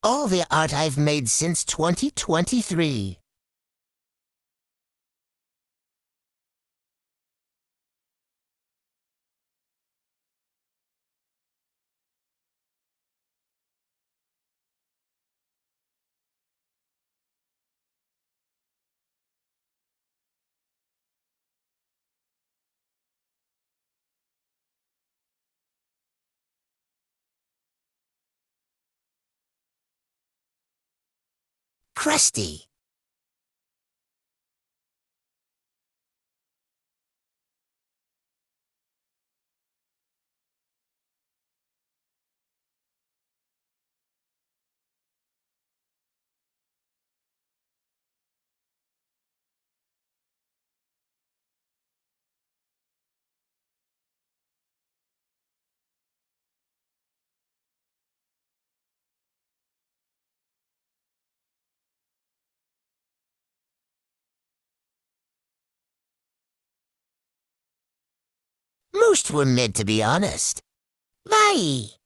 all the art I've made since 2023. Krusty. Most were meant to be honest. Bye.